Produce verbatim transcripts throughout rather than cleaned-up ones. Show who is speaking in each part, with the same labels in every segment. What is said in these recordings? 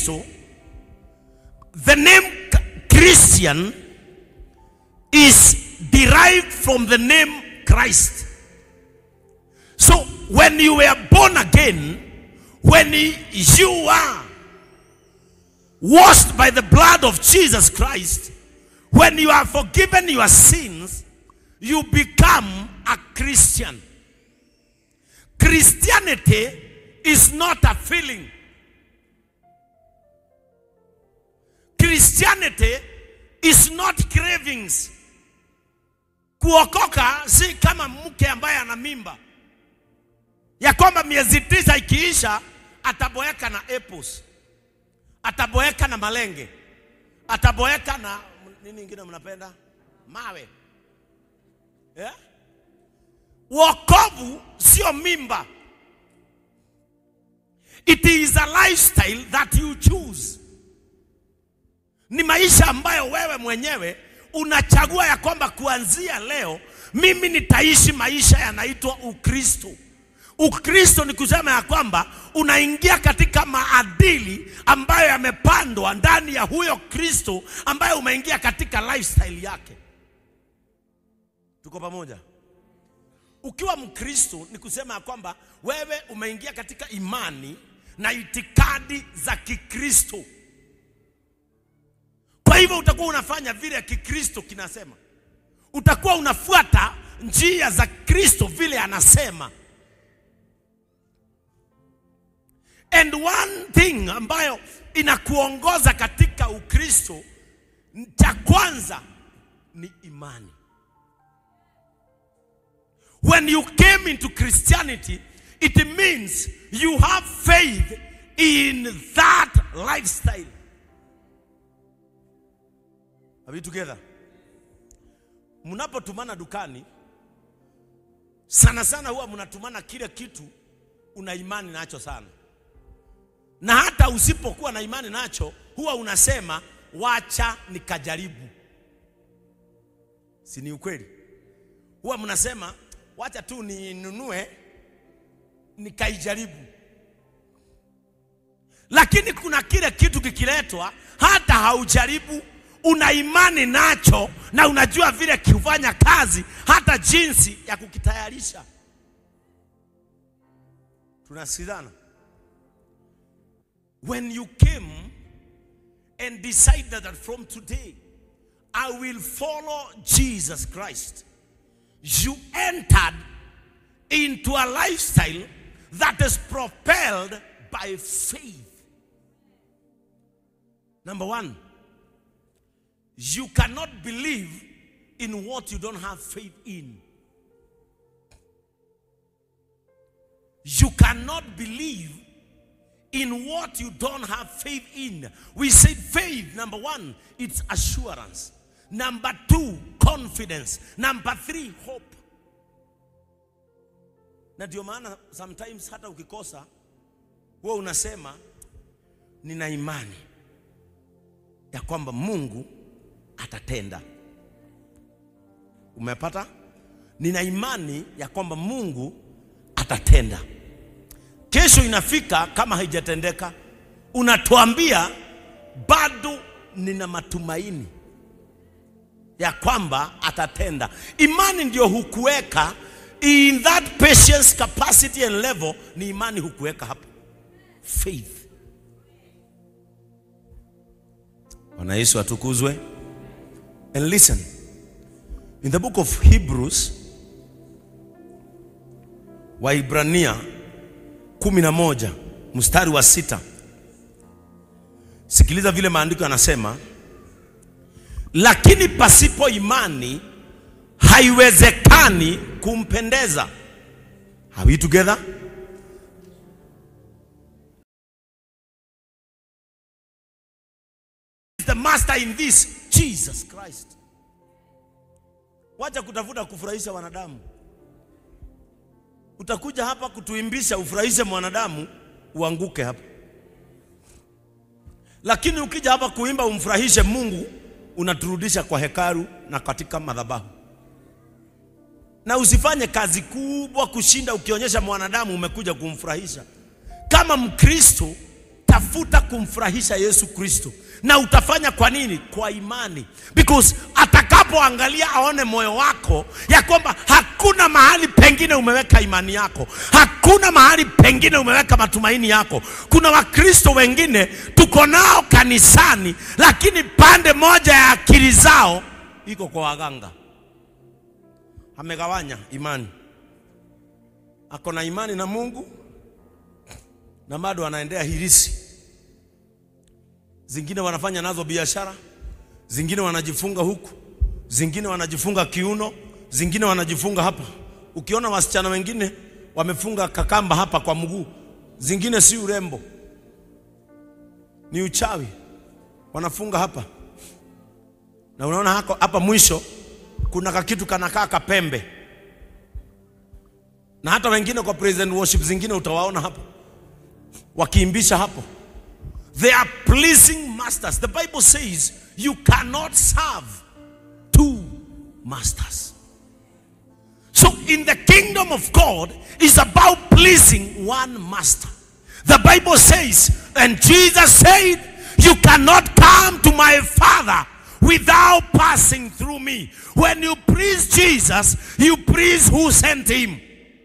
Speaker 1: Ukristo, the name Christian is derived from the name Christ. So when you were born again, when you are washed by the blood of Jesus Christ, when you are forgiven your sins, you become a Christian. Christianity is not a feeling. Christianity is not cravings. Kuokoka si kama mke ambaye ana mimba, ya kwamba miezi tisa ikiisha ataboeka na apples, ataboeka na malenge, ataboeka na nini nyingine mnapenda? Mawe. Yeah? Wokovu sio mimba. It is a lifestyle that you choose. Ni maisha ambayo wewe mwenyewe unachagua ya kwamba kuanzia leo mimi nitaishi maisha yanaitwa Ukristo. Ukristo ni kusema ya kwamba unaingia katika maadili ambayo yamepandwa ndani ya huyo Kristo ambaye umeingia katika lifestyle yake. Tuko pamoja? Ukiwa Mkristo ni kusema ya kwamba wewe umeingia katika imani na itikadi za Kikristo. Kwa hivyo utakuwa unafanya vile Kikristo kinasema. Utakuwa unafuata njia za Kristo vile anasema. And one thing ambayo inakuongoza katika Ukristo, cha kwanza ni imani. When you came into Christianity, it means you have faith in that lifestyle. Are we together? Mnapotumana dukani, sana sana huwa mnatumana kile kitu una imani nacho sana. Na hata usipokuwa na imani nacho, huwa unasema wacha nikajaribu. Si ni ukweli? Huwa mnasema wacha tu ninunue nikaijaribu. Lakini kuna kile kitu kikiletwa hata haujaribu, una imani nacho na unajua vile kufanya kazi, hata jinsi ya kukitayarisha. Tunasikizana? When you came and decided that from today I will follow Jesus Christ, you entered into a lifestyle that is propelled by faith. Number one, you cannot believe in what you don't have faith in. You cannot believe in what you don't have faith in. We said faith, number one, it's assurance. Number two, confidence. Number three, hope. Na ndio maana sometimes hata ukikosa, wewe unasema nina imani ya kwamba Mungu atatenda. Umepata? Nina imani ya kwamba Mungu atatenda. Kesho inafika kama haijatendeka, unatuambia bado nina matumaini ya kwamba atatenda. Imani ndio hukuweka in that patience, capacity and level. Ni imani hukuweka hapo. Faith. Bwana Yesu atukuzwe. And listen, in the book of Hebrews, Waibrania kumi na moja mstari wa sita, sikiliza vile maandiko yanasema, lakini pasipo imani haiwezekani kumpendeza. Are we together? The master in this, Jesus Christ. Wacha kutafuta kufurahisha wanadamu. Utakuja hapa kutuimbisha ufurahishe mwanadamu, uanguke hapa. Lakini ukija hapa kuimba umfurahishe Mungu, unaturudisha kwa hekalu na katika madhabahu. Na usifanye kazi kubwa kushinda ukionyesha mwanadamu umekuja kumfurahisha. Kama Mkristo, tafuta kumfurahisha Yesu Kristo. Na utafanya kwa nini? Kwa imani. Because atakapoangalia aone moyo wako ya kwamba hakuna mahali pengine umeweka imani yako, hakuna mahali pengine umeweka matumaini yako. Kuna Wakristo wengine tuko nao kanisani, lakini pande moja ya akili zao iko kwa waganga. Amegawanya imani. Ako na imani na Mungu na bado anaendea hirisi. Zingine wanafanya nazo biashara, zingine wanajifunga huku, zingine wanajifunga kiuno, zingine wanajifunga hapa. Ukiona wasichana wengine wamefunga kakamba hapa kwa mguu, zingine si urembo, ni uchawi, wanafunga hapa. Na unaona hako hapa mwisho kuna kakitu kanakaa kapembe. Na hata wengine kwa praise and worship zingine utawaona hapo wakiimbisha hapo. They are pleasing masters. The Bible says you cannot serve two masters. So in the kingdom of God is about pleasing one master. The Bible says, and Jesus said, you cannot come to my Father without passing through me. When you please Jesus, you please who sent him.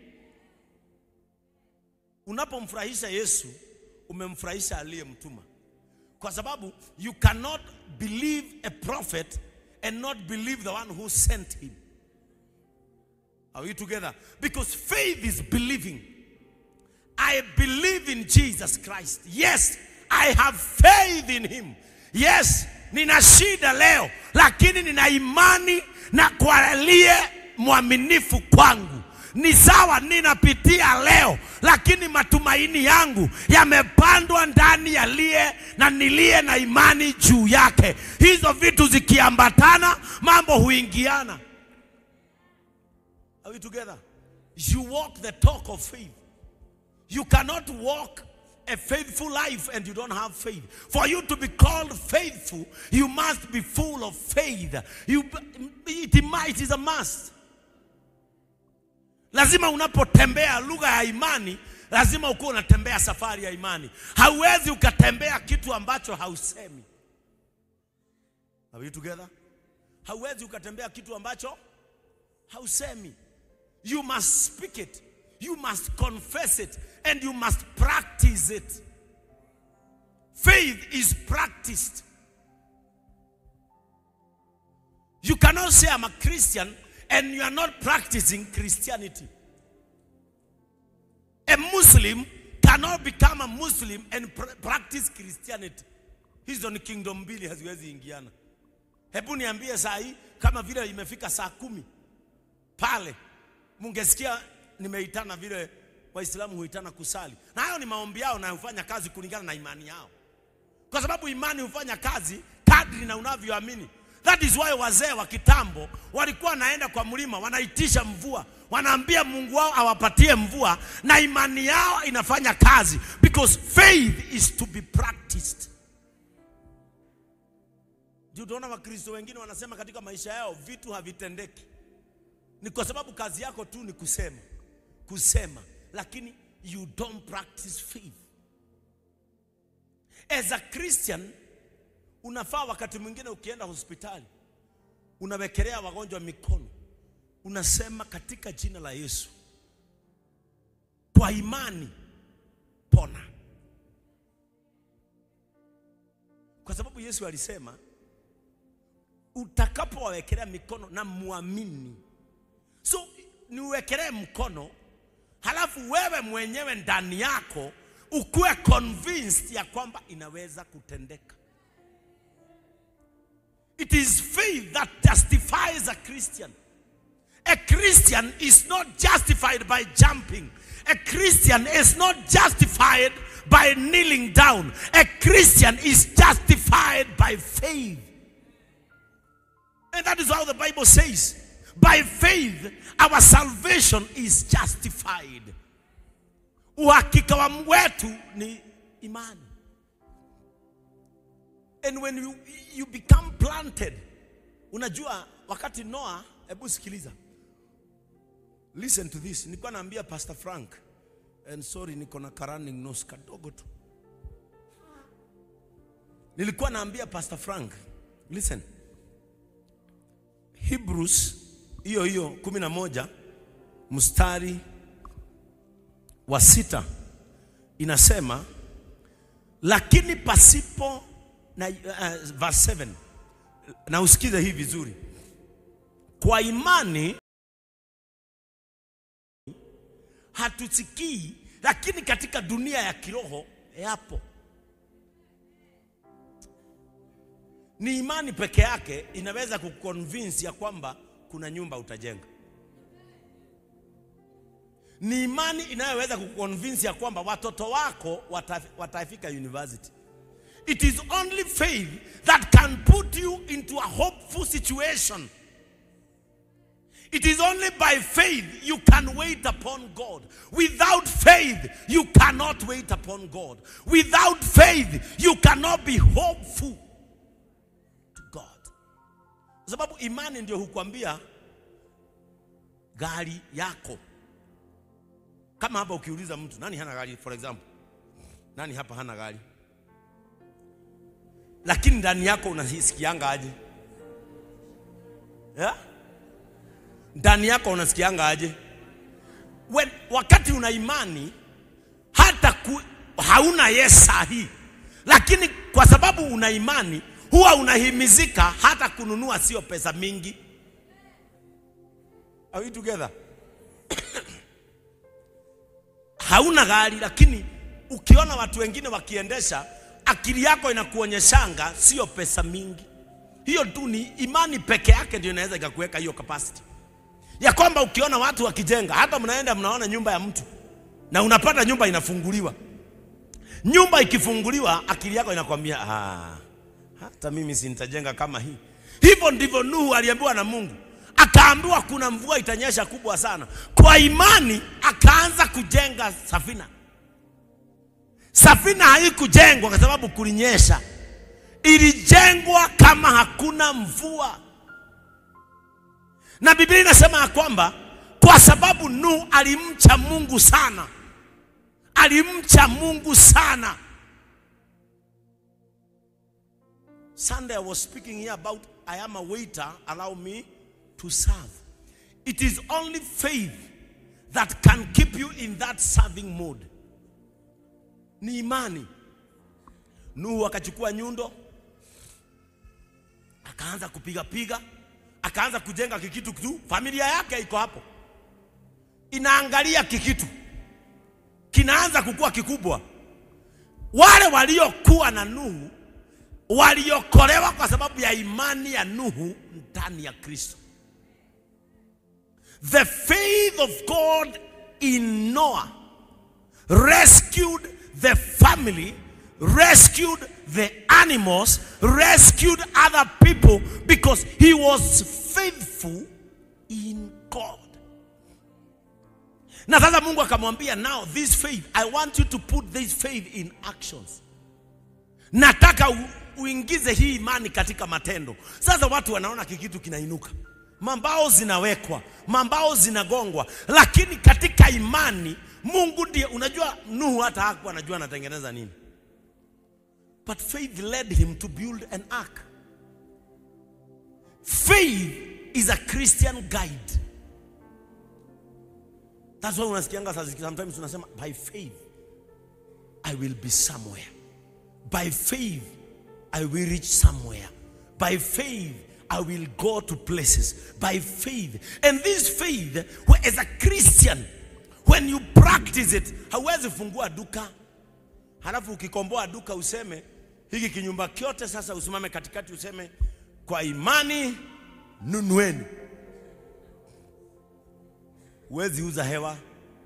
Speaker 1: Unapomfurahisha Yesu, umemfurahisha aliyemtuma. Kwa sababu you cannot believe a prophet and not believe the one who sent him. Are we together? Because faith is believing. I believe in Jesus Christ. Yes, I have faith in him. Yes, nina shida leo, lakini nina imani na kwa aliye mwaminifu kwangu. Ni sawa ninapitia leo, lakini matumaini yangu yamepandwa ndani ya aliye na nilie na imani juu yake. Hizo vitu zikiambatana, mambo huingiana. Are we together? You walk the talk of faith. You cannot walk a faithful life and you don't have faith. For you to be called faithful, you must be full of faith. You, it, it is a must. Lazima unapotembea lugha ya imani, lazima uko unatembea safari ya imani. Hauwezi ukatembea kitu ambacho hausemi. Are we together? Hauwezi ukatembea kitu ambacho hausemi. You must speak it. You must confess it. And you must practice it. Faith is practiced. You cannot say I'm a Christian and you are not practicing Christianity. A Muslim cannot become a Muslim and pr practice Christianity. Hizo ni kingdom mbili haziwezi ingiana. Hebu niambie saa hii kama vile imefika saa kumi pale, mungesikia nimeitana vile Waislamu huitana kusali. Na hayo ni maombi yao na hufanya kazi kulingana na imani yao. Kwa sababu imani hufanya kazi kadri na unavyoamini. That is why wazee wa kitambo walikuwa naenda kwa mlima, wanaitisha mvua, wanaambia Mungu wao awapatie mvua, na imani yao inafanya kazi. Because faith is to be practiced. Ndio tunaona Wakristo wengine wanasema katika maisha yao vitu havitendeki. Ni kwa sababu kazi yako tu ni kusema. Kusema. Lakini you don't practice faith. As a Christian, unafaa wakati mwingine ukienda hospitali, unawekelea wagonjwa mikono. Unasema katika jina la Yesu, kwa imani, pona. Kwa sababu Yesu alisema, utakapo wawekelea mikono na muamini. So, niwekelee mkono, halafu wewe mwenyewe ndani yako, ukue convinced ya kwamba inaweza kutendeka. It is faith that justifies a Christian. A Christian is not justified by jumping. A Christian is not justified by kneeling down. A Christian is justified by faith. And that is how the Bible says, by faith our salvation is justified. Uhakika wa wetu ni imani. And when you, you become planted, unajua wakati Noah, hebu sikiliza. Listen to this. Nilikuwa naambia Pastor Frank, and sorry niko na running nose kadogo tu. Nilikuwa naambia Pastor Frank, listen, Hebrews hiyo hiyo kumi na moja mstari wa sita inasema, lakini pasipo na uh, verse seven, na usikize hii vizuri, kwa imani hatusikii, lakini katika dunia ya kiroho yapo. Ni imani peke yake inaweza kuconvince ya kwamba kuna nyumba utajenga. Ni imani inayoweza kuconvince ya kwamba watoto wako watafika university. It is only faith that can put you into a hopeful situation. It is only by faith you can wait upon God. Without faith, you cannot wait upon God. Without faith, you cannot be hopeful to God. Kwa sababu imani ndio hukwambia gari yako. Kama hapa ukiuliza mtu, nani hana gari for example? Nani hapa hana gari? Lakini ndani yako unasikianga aje? Yeah? Ndani yako unasikianga aje? When, wakati una imani hata ku, hauna yes sahi, lakini kwa sababu una imani huwa unahimizika hata kununua sio pesa mingi. Are we together? Hauna gari, lakini ukiona watu wengine wakiendesha, akili yako inakuonyeshanga sio pesa mingi. Hiyo tu ni imani peke yake ndio inaweza ikakuweka hiyo capacity ya kwamba ukiona watu wakijenga, hata mnaenda mnaona nyumba ya mtu na unapata nyumba inafunguliwa. Nyumba ikifunguliwa, akili yako inakwambia ah, hata mimi si nitajenga kama hii. Hivyo ndivyo Nuhu aliambiwa na Mungu. Akaambiwa kuna mvua itanyesha kubwa sana. Kwa imani akaanza kujenga safina. Safina haikujengwa kwa sababu kulinyesha. Ilijengwa kama hakuna mvua. Na Biblia inasema kwamba kwa sababu Nuhu alimcha Mungu sana. Alimcha Mungu sana. Sunday I was speaking here about I am a waiter, allow me to serve. It is only faith that can keep you in that serving mode. Ni imani. Nuhu akachukua nyundo, akaanza kupiga piga, akaanza kujenga kikitu tu. Familia yake iko hapo, inaangalia kikitu kinaanza kukua kikubwa. Wale waliokuwa na Nuhu waliokolewa kwa sababu ya imani ya Nuhu ndani ya Kristo. The faith of God in Noah rescued the family, rescued the animals, rescued other people because he was faithful in God. Na sasa Mungu akamwambia, now this faith, I want you to put this faith in actions. Nataka u, uingize hii imani katika matendo. Sasa watu wanaona kikitu kinainuka, mambao zinawekwa, mambao zinagongwa, lakini katika imani Mungu ndiye. Unajua Nuhu hata hakuwa anajua anatengeneza nini, but faith led him to build an ark. Faith is a Christian guide. That's why unasikianga sometimes unasema, by faith I will be somewhere. By faith I will reach somewhere. By faith I will go to places. By faith. And this faith, as a Christian, when you practice it, hauwezi fungua duka halafu ukikomboa duka useme hiki kinyumba kyote sasa, usimame katikati useme kwa imani nunueni. Huwezi uza hewa.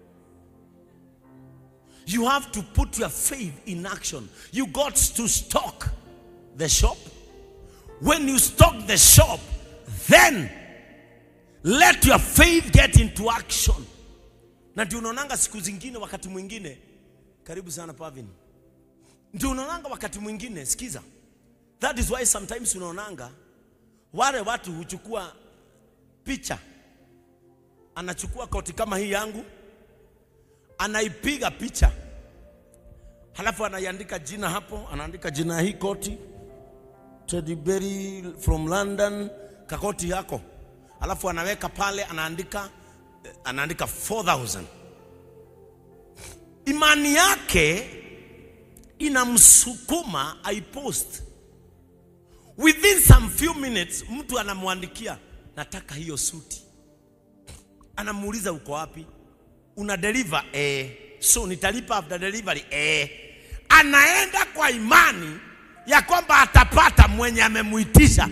Speaker 1: You have to put your faith in action. You got to stock the shop. When you stock the shop, then let your faith get into action. Na ndio unaonanga siku zingine, wakati mwingine, karibu sana Pavin, ndio unaonanga wakati mwingine, sikiza, that is why sometimes unaonanga wale watu huchukua picha, anachukua koti kama hii yangu, anaipiga picha, halafu anaiandika jina hapo, anaandika jina hii koti, Teddy Berry from London, kakoti yako. Alafu anaweka pale, anaandika anaandika four thousand. Imani yake inamsukuma aipost. Within some few minutes mtu anamwandikia, nataka hiyo suti. Anamuuliza uko wapi? Una deliver eh. So nitalipa after delivery eh. Anaenda kwa imani ya kwamba atapata mwenye amemuitisha.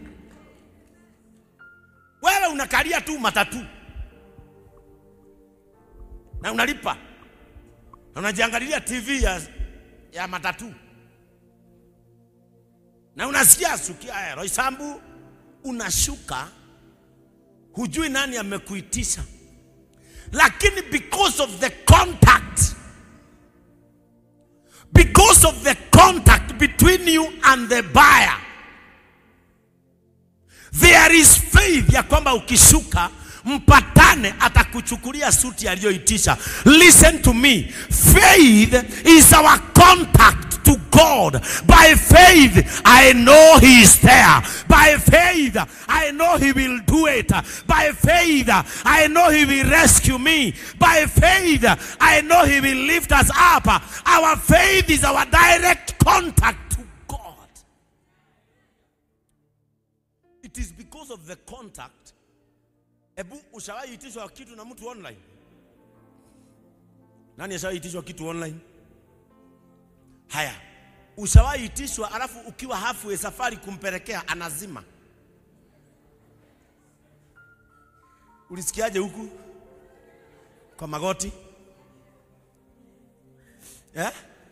Speaker 1: Wewe unakalia tu matatu na unalipa na unajiangalilia T V ya, ya matatu na unasikia sukia Roysambu, unashuka, hujui nani amekuitisha, lakini because of the contact, because of the contact between you and the buyer, there is faith ya kwamba ukishuka mpatane atakuchukulia suti aliyoitisha. Listen to me, faith is our contact to God. By faith I know he is there. By faith I know he will do it. By faith I know he will rescue me. By faith I know he will lift us up. Our faith is our direct contact to God. It is because of the contact. Ebu ushawahi itishwa kitu na mtu online? Nani ashawahi itishwa kitu online? Haya, ushawahi itishwa alafu ukiwa halfway safari kumpelekea anazima? Ulisikiaje huku? Kwa magoti? Eh?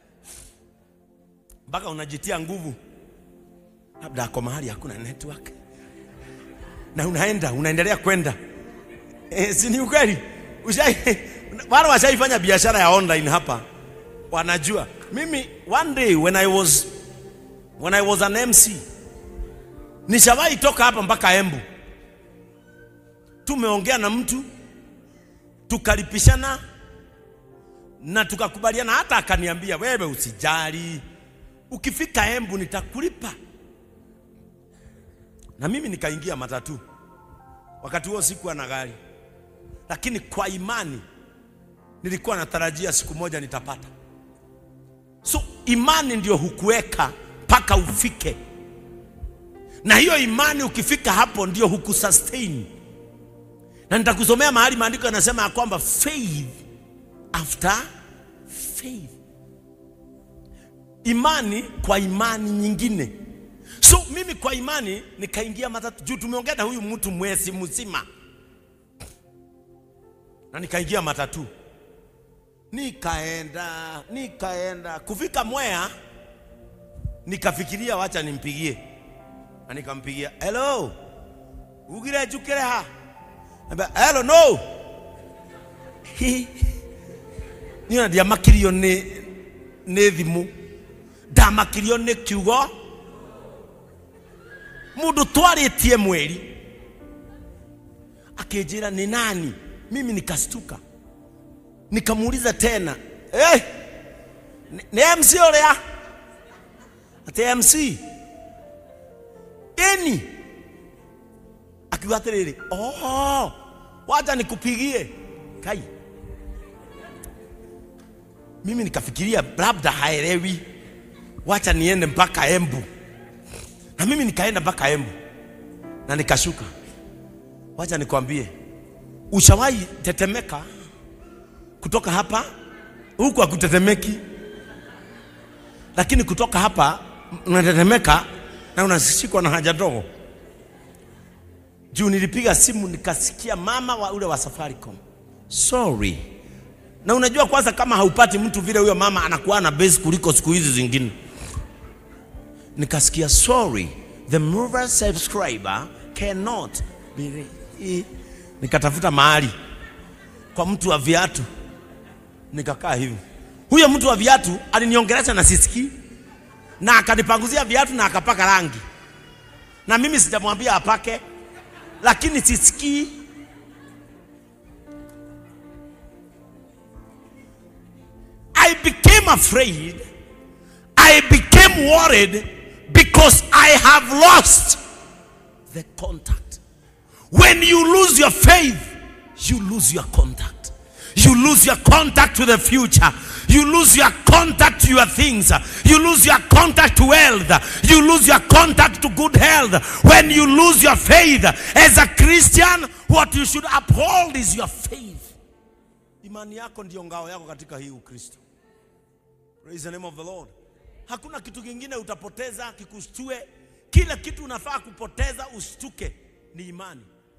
Speaker 1: Mpaka unajitia nguvu. Labda kwa mahali hakuna network. Na unaenda, unaendelea kwenda. Eh, si ni ukweli? Ushai wale washaifanya biashara ya online hapa wanajua. Mimi one day when I was when I was an M C, nishawahi toka hapa mpaka Embu. Tumeongea na mtu, tukalipishana na tukakubaliana, hata akaniambia wewe usijali, ukifika Embu nitakulipa. Na mimi nikaingia matatu. Wakati huo sikuwa na gari, lakini kwa imani nilikuwa natarajia siku moja nitapata. So imani ndio hukuweka paka ufike, na hiyo imani ukifika hapo ndio hukusustain. Na nitakusomea mahali maandiko yanasema ya kwamba faith after faith, imani kwa imani nyingine. So mimi kwa imani nikaingia matatu. Juu tumeongea na huyu mtu mwezi mzima, na nikaingia matatu. Nikaenda, nikaenda kufika Mwea, nikafikiria wacha nimpigie. Na nikampigia, hello, ugire jukire ha? Aba, hello, no. Niona dia makirio ne ne thimu. Da makirio ne kiugo. Mundu twaritie mweri. Akejera ni nani? Mimi nikastuka. Nikamuuliza tena, eh, ni M C orea? Ate M C eni? Akiwaterere, oh, wacha nikupigie. Kai, mimi nikafikiria labda haelewi, wacha niende mpaka Embu. Na mimi nikaenda mpaka Embu na nikashuka. Wacha nikwambie, ushawahi tetemeka kutoka hapa? Huku hakutetemeki, lakini kutoka hapa unatetemeka na unashikwa na haja ndogo. Juu nilipiga simu nikasikia mama wa ule wa Safaricom, sorry. Na unajua kwanza kama haupati mtu vile huyo mama anakuwa na base kuliko siku hizi zingine. Nikasikia sorry, the mover subscriber cannot be. Nikatafuta mahali kwa mtu wa viatu, nikakaa hivi. Huyo mtu wa viatu aliniongelesha na sisiki, na akanipanguzia viatu na akapaka rangi. Na mimi sijamwambia apake, lakini sisiki. I became afraid, I became worried because I have lost the contact. When you lose your faith, you lose your contact. You lose your contact to the future. You lose your contact to your things. You lose your contact to health. You lose your contact to good health. When you lose your faith as a Christian, what you should uphold is your faith. Imani yako ndio ngao yako katika hii Ukristo. Praise the name of the Lord. Hakuna kitu kingine utapoteza kikushtue. Kila kitu unafaa kupoteza ushtuke ni imani.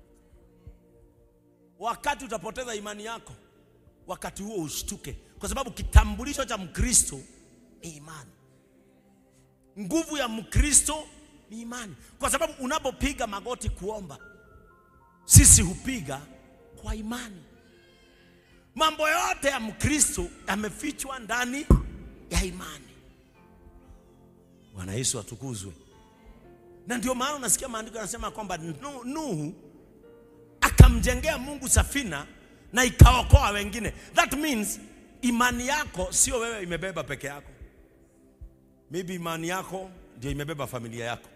Speaker 1: Wakati utapoteza imani yako, wakati huo ushtuke, kwa sababu kitambulisho cha Mkristo ni imani. Nguvu ya Mkristo ni imani, kwa sababu unapopiga magoti kuomba, sisi hupiga kwa imani. Mambo yote ya Mkristo yamefichwa ndani ya imani. Bwana Yesu atukuzwe. Na ndio maana unasikia maandiko yanasema kwamba Nuhu akamjengea Mungu safina na ikaokoa wengine. That means imani yako sio wewe imebeba peke yako. Maybe imani yako ndio imebeba familia yako.